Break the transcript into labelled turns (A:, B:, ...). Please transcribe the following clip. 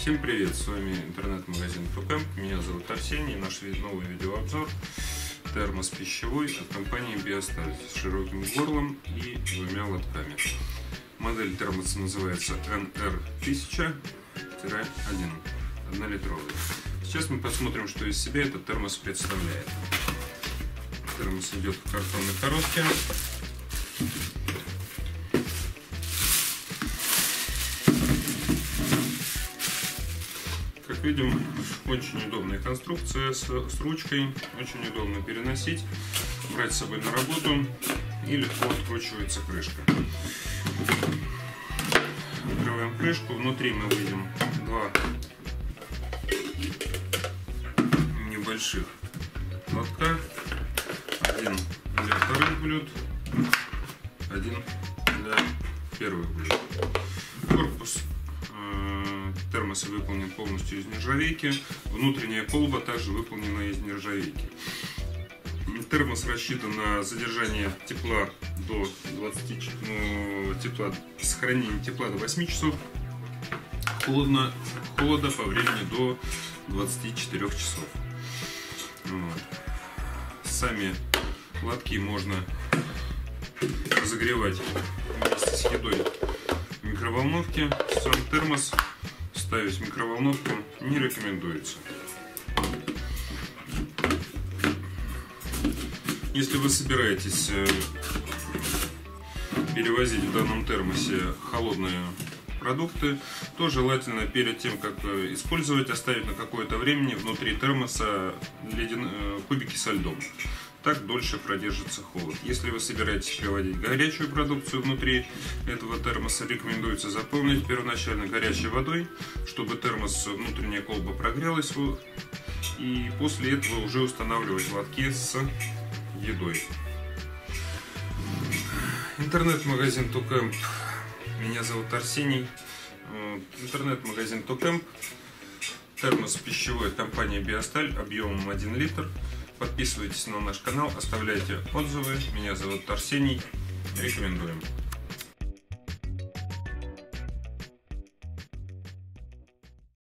A: Всем привет, с вами интернет-магазин Тукэмп, меня зовут Арсений, наш новый видеообзор термос пищевой от компании Биосталь с широким горлом и двумя лотками. Модель термоса называется NR1000-1, 1-литровый. Сейчас мы посмотрим, что из себя этот термос представляет. Термос идет в картонной коробке. Как видим, очень удобная конструкция с ручкой, очень удобно переносить, брать с собой на работу и легко откручивается крышка. Открываем крышку, внутри мы видим два небольших лотка, один для вторых блюд, один для первых блюд. Корпус термоса выполнен полностью из нержавейки, внутренняя колба также выполнена из нержавейки. Термос рассчитан на задержание тепла до 20, сохранение тепла до 8 часов, холода по времени до 24 часов. Вот. Сами лотки можно разогревать вместе с едой в микроволновке. Сам термос ставить в микроволновку не рекомендуется. Если вы собираетесь перевозить в данном термосе холодные продукты, то желательно перед тем, как использовать, оставить на какое-то время внутри термоса кубики со льдом. Так дольше продержится холод. Если вы собираетесь переводить горячую продукцию внутри этого термоса, рекомендуется заполнить первоначально горячей водой, чтобы термос, внутренняя колба прогрелась, и после этого уже устанавливать лотки с едой. Интернет-магазин Тукэмп. Меня зовут Арсений. Интернет-магазин Тукэмп. Термос пищевой от компании Биосталь объемом 1 литр. Подписывайтесь на наш канал, оставляйте отзывы. Меня зовут Арсений. Рекомендуем.